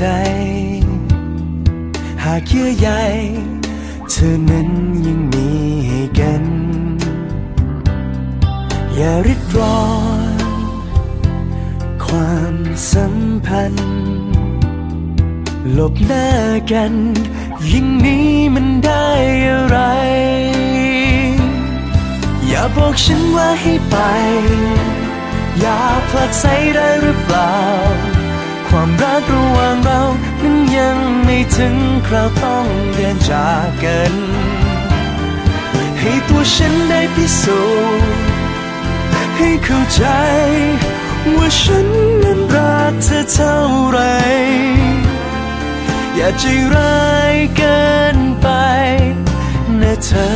หากเยื่อใยเธอนั้นยังมีให้กันอย่าริดรอนความสัมพันธ์หลบหน้ากันยิ่งนี้มันได้อะไรอย่าบอกฉันว่าให้ไปอย่าผลักไสได้หรือเปล่าความรักระหว่างเรานั้นยังไม่ถึงคราวต้องเดินจากกันให้ตัวฉันได้พิสูจน์ให้เข้าใจว่าฉันนั้นรักเธอเท่าไรอย่าใจร้ายเกินไปนะเธอ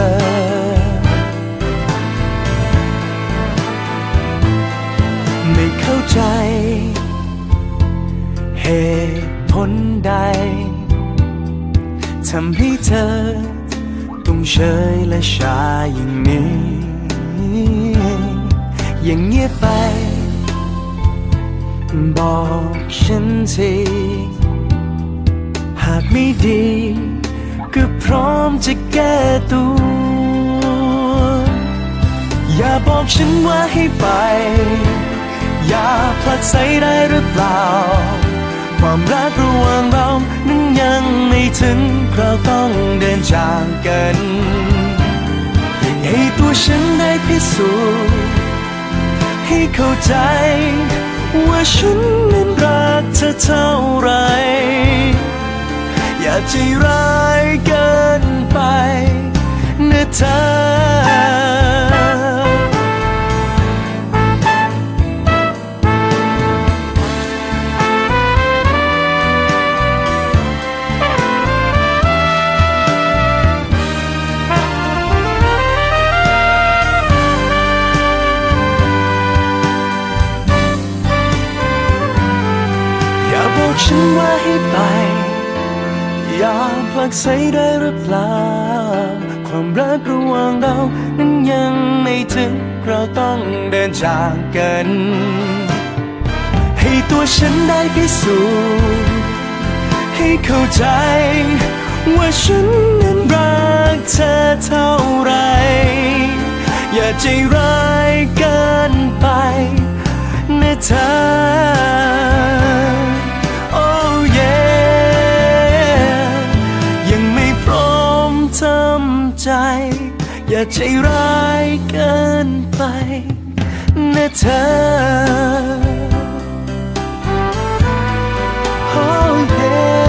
ไม่เข้าใจเหตุผลใดทำให้เธอต้องเฉยและชาอย่างนี้อย่างเงียบไปบอกฉันทีหากไม่ดีก็พร้อมจะแก้ตัวอย่าบอกฉันว่าให้ไปอย่าผลักไสได้หรือเปล่าความรักระหว่างเรานั้นยังไม่ถึงคราวต้องเดินจากกันให้ตัวฉันได้พิสูจน์ให้เข้าใจว่าฉันนั้นรักเธอเท่าไรอย่าใจร้ายเกินไปนะเธอฉันว่าให้ไปอย่าผลักไสได้หรือเปล่าความรักระหว่างเรานั้นยังไม่ถึงเราต้องเดินจากกันให้ตัวฉันได้พิสูจน์ให้เข้าใจว่าฉันนั้นรักเธอเท่าไรอย่าใจร้ายเกินไปนะเธออย่าใจร้ายเกินไปนะเธอ Oh yeah